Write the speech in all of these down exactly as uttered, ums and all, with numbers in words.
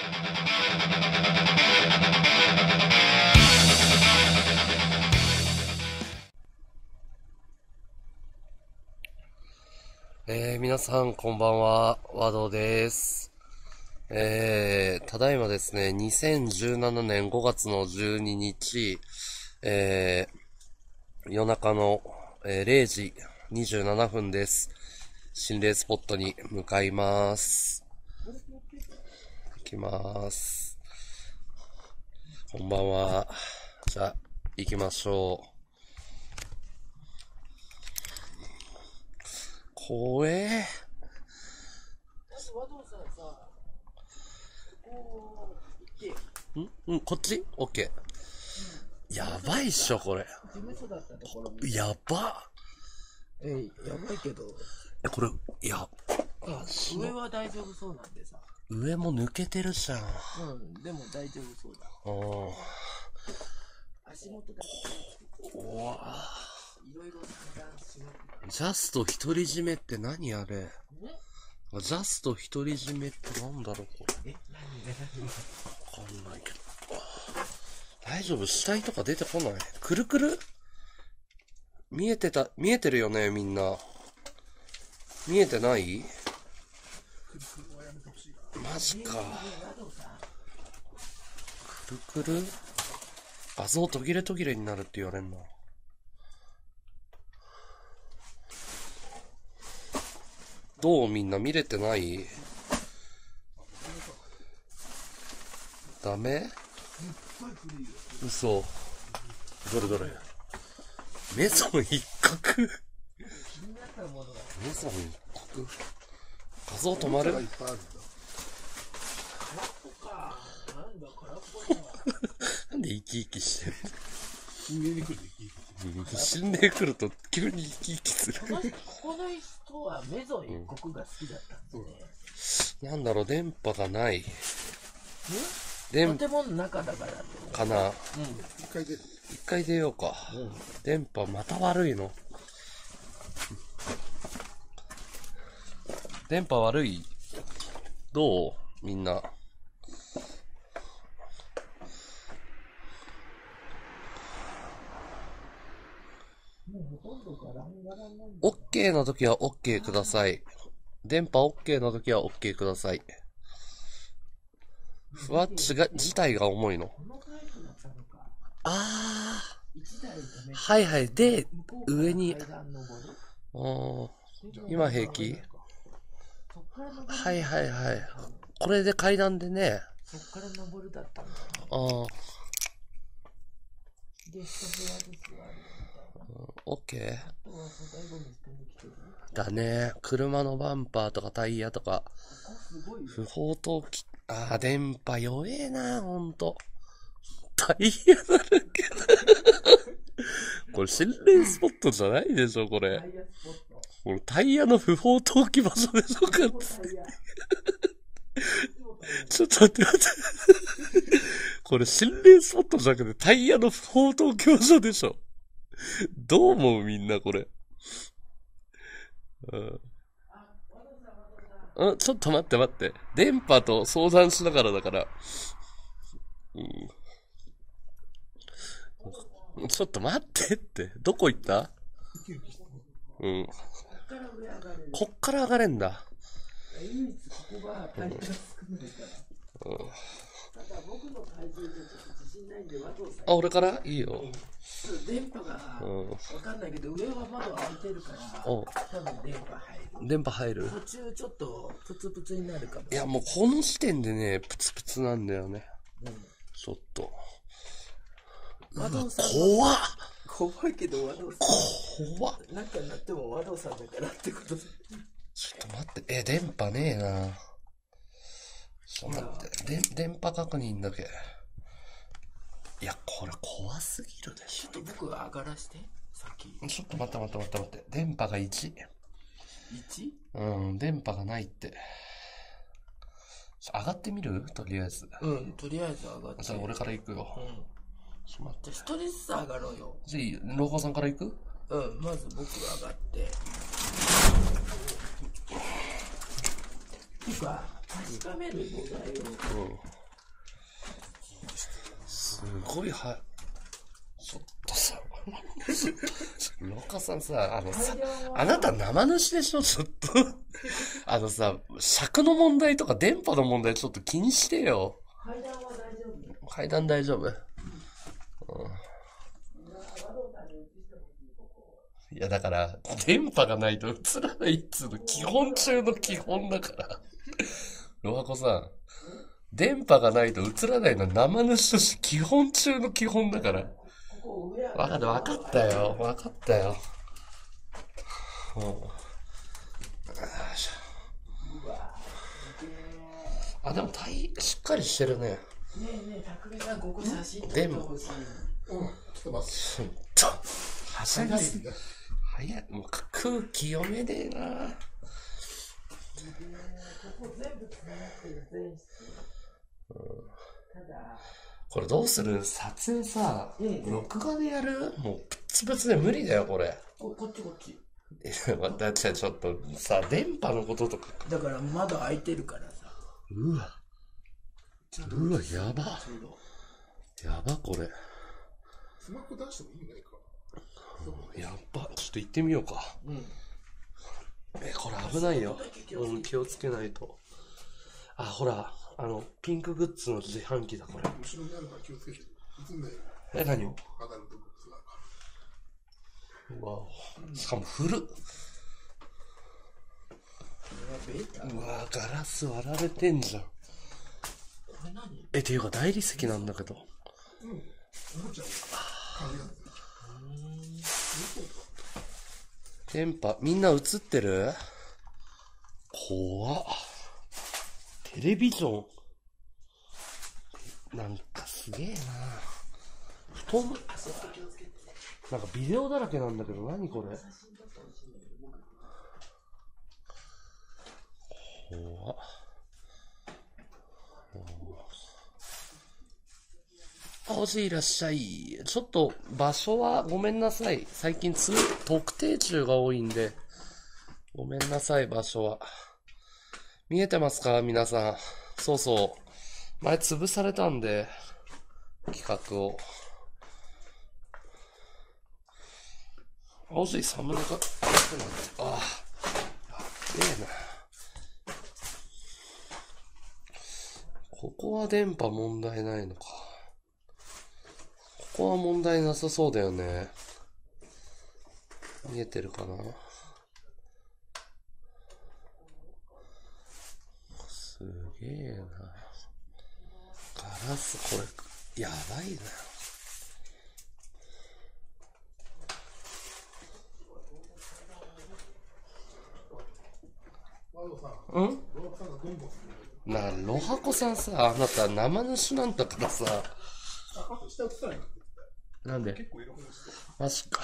えー、皆さんこんばんは、和道です。えー、ただいまですね、にせんじゅうななねんごがつのじゅうににち、えー、夜中の、えー、れいじにじゅうななふんです。心霊スポットに向かいます。行きます。こんばんは。じゃあ、行きましょう。怖え。んんこっちオッケー。やばいっしょ、これ。やば。 え、やばいけど。 え、これ、いや、 上は大丈夫そうなんでさ。 上も抜けてるじゃん。 うん、でも大丈夫そうだ。 ああ。 足元だけ。 うわ。 いろいろ散々しまくジャスト独り占めって何あれ？ジャスト独り占めってなんだろうこれ。 え、何何わかんないけど。大丈夫？死体とか出てこない？くるくる？見えてた、見えてるよね、みんな。見えてない？マジか。くるくる？画像途切れ途切れになるって言われんな。どうみんな見れてない？ダメ？嘘。どれどれ？メゾン一角？メゾン一角？画像止まる？なんで生き生きしてる？ 心霊に来ると心霊来ると急に生き生きする。 ここの人はメゾン一国が好きだったんですね。 なんだろう、電波がない。電建物の中だからってかな。 うん。 一回出る。一回出ようか。うん、電波また悪いの。電波悪い？どう？みんな。OK の時は OK ください。電波 OK の時は OK ください。ふわっちが、自体が重いの。あー。はいはい。で、上に。あー。今平気？はいはいはい。これで階段でね。 そっから登るだったんだ。 あー。 で、一部屋ずつある。 オッケーだね。車のバンパーとかタイヤとか。不法投棄。あー、電波弱えな、ほんと。タイヤだらけだ。これ心霊スポットじゃないでしょ、これ。これタイヤの不法投棄場所でしょうかっつって。ちょっと待って待って。これ心霊スポットじゃなくてタイヤの不法投棄場所でしょ。どう思うみんなこれ。うん。うん、ちょっと待って待って。電波と相談しながらだから。うん。ちょっと待ってって。どこ行った？うん。こっから上がれんだ。唯一ここが体重が少ないから。うん。ただ僕の体重でちょっと自信ないんで、和道さん。あ、俺からいいよ。 電波がわかんないけど、上は窓開いてるから、多分電波入る。 電波入る？ 途中ちょっとプツプツになるかも。 いや、もうこの時点でね、プツプツなんだよね。うん、ちょっと。 和道さん。 怖っ！ 怖いけど和道さん。怖っ！ なんかなっても和道さんだからってことで。 ちょっと待って、え、電波ねえな。ちょっと待って、で、電波確認だけ。いや、これ怖すぎるでしょ。 ちょっと僕上がらして、先。 ちょっと待って待って待って待って。電波がいち。いち？ うん、電波がないって。上がってみる？とりあえず。 うん、とりあえず上がって。 じゃあ俺から行くよ。うん。 ちょっと待って。じゃあ一人ずつ上がろうよ。 じゃあ、廊下さんから行く？ うん、まず僕上がって。てか、確かめる問題を。うん。 すごいは、ちょっとさ、ロカさんさ、あのさ、あなた生主でしょちょっと。あのさ、尺の問題とか電波の問題ちょっと気にしてよ。 階段は大丈夫？ 階段大丈夫？うん。いやだから、電波がないと映らないっつうの基本中の基本だから。ロハコさん、電波がないと映らないのは生主として基本中の基本だから。わかった、わかったよ。わかったよ。うん。あ、でも大、しっかりしてるね。 ねえねえ、たくみさん、ここ写真撮ってほしい。 うん、ちょっと待って。 ちょっと、はしゃぎすぎ。早い、もう空気読めねえな。 ここ全部繋がってる、全室。 うん、 ただ、 これどうする？撮影さ、 ええ、 録画でやる？もうプツプツで無理だよ、これ。 こ、こっちこっち。 だってちょっとさ、電波のこととか。 だから窓開いてるからさ。 うわ。うわ、やば。やば、これ。 スマホ出しても意味ないか。 やっば。ちょっと行ってみようか。 うん。 え、これ危ないよ。うん、気をつけないと。あ、ほら、あの、ピンクグッズの自販機だ、これ。 後ろにあるから気をつけて。映んないよ。 え、何を？ アダルトグッズだかうわ、しかも古っ。うわ、ガラス割られてんじゃん。 これ何？ え、ていうか大理石なんだけど。 うん。おもちゃを買うやつ。 電波、みんな映ってる？怖っ。テレビジョン。なんかすげえな。布団、なんかビデオだらけなんだけど、何これ？怖っ。あ、おじいらっしゃい。ちょっと場所はごめんなさい。最近つ特定中が多いんで。ごめんなさい、場所は。見えてますか皆さん。そうそう。前潰されたんで、企画を。あ、おじいサムネが、ああ、やっべえな。ここは電波問題ないのか。ここは問題なさそうだよね。見えてるかな？すげえな。ガラス、これ、やばいな。うんなあ、ロハコさんさ、あなた生主なんだからさ。なんで？マジか。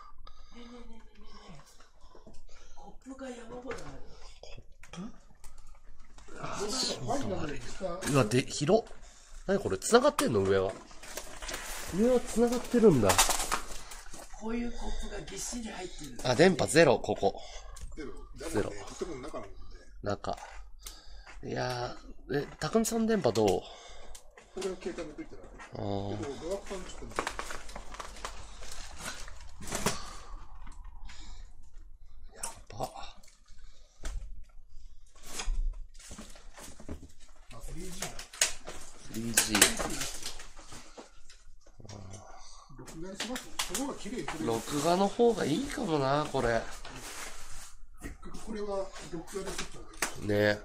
コップが山ほどある。 コップ？あ、そううわ、で、広っ。なにこれ、繋がってんの上は。上は繋がってるんだ。 こういうコップがぎっしり入ってる。 あ、電波ゼロ、ここ。ゼロ。中。いやー、え、たくみさん電波どう？ 俺は携帯持ってきてない。 あー。やば。 あ、スリージー だ。 スリージー。 録画にします？その方が綺麗。 録画の方がいいかもな、これ。 これは録画で撮った方がいい。 ねえ。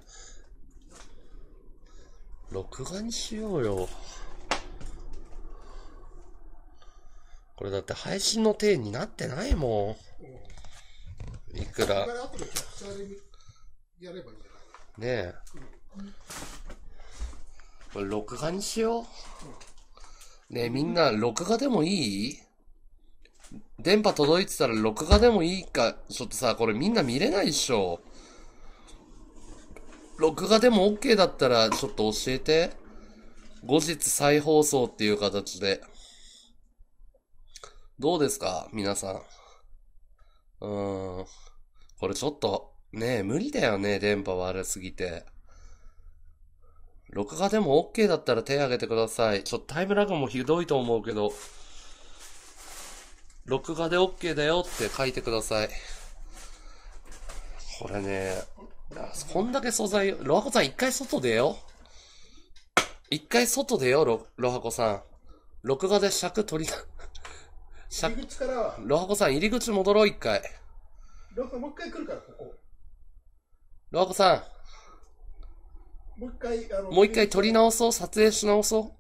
録画にしようよ。これだって配信の体になってないもん。いくら。ねえ。これ録画にしよう。ねえ、みんな録画でもいい？電波届いてたら録画でもいいか、ちょっとさ、これみんな見れないっしょ。録画でも OK だったらちょっと教えて。後日再放送っていう形で。どうですか皆さん。うーん。これちょっと、ねえ、無理だよね、電波悪すぎて。 録画でも OK だったら手挙げてください。ちょっとタイムラグもひどいと思うけど、録画で OK だよって書いてください。これね、こんだけ素材、ロハコさん一回外出よ。一回外出よ、ロ、ロハコさん。録画で尺取りな、 入り口から、 ロハコさん入り口戻ろう一回。 ロハコさんもう一回来るから、ここ。 ロハコさん。もう一回、あの、 もう一回撮り直そう、撮影し直そう。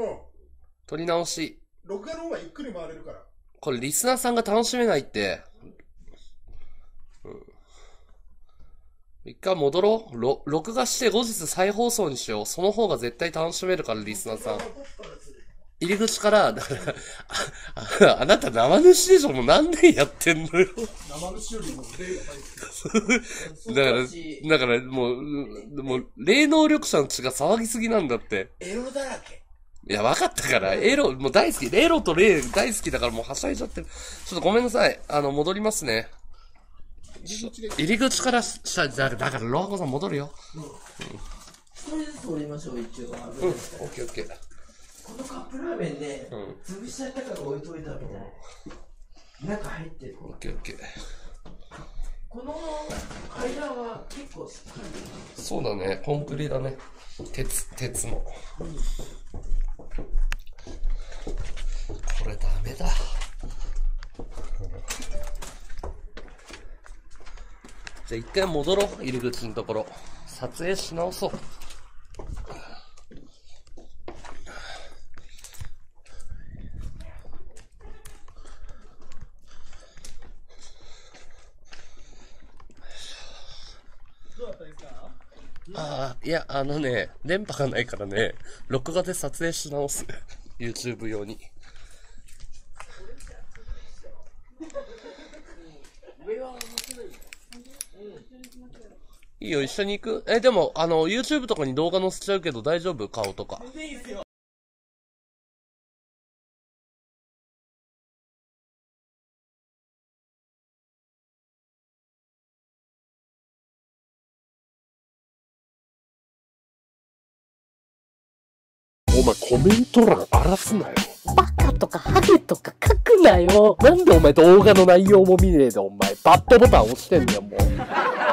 うん。 撮り直し。 録画の方がゆっくり回れるから。 これリスナーさんが楽しめないって。うん。一回戻ろう。ろ、録画して後日再放送にしよう。その方が絶対楽しめるから、リスナーさん。入り口から、だから、あ、あ、あなた生主でしょ？もう何年やってんのよ。 生主よりも霊が入ってる。だから、だからもう、もう、霊能力者の血が騒ぎすぎなんだって。 エロだらけ。 いや、分かったから、エロ、もう大好き。エロと霊大好きだからもうはしゃいじゃってる。ちょっとごめんなさい。あの、戻りますね。入り口からし、だだから、ロハコさん戻るよ。うん。 一人ずつ取りましょう、一応。うん、オッケーオッケー。 このカップラーメンね、うん、潰しちゃったから置いといたみたいな。中入ってる。 オッケーオッケー。 この階段は結構しっかり。そうだね、コンクリだね。鉄、鉄の。うん、これダメだ。じゃあ一回戻ろう、入り口のところ。撮影し直そう。ああ、いや、あのね、電波がないからね、録画で撮影し直す。YouTube 用に。いいよ、一緒に行く？え、でも、あの、YouTube とかに動画載せちゃうけど大丈夫？顔とか。お前コメント欄荒らすなよ。 バカとかハゲとか書くなよ。なんでお前動画の内容も見ねえでお前バッドボタン押してんだよもう。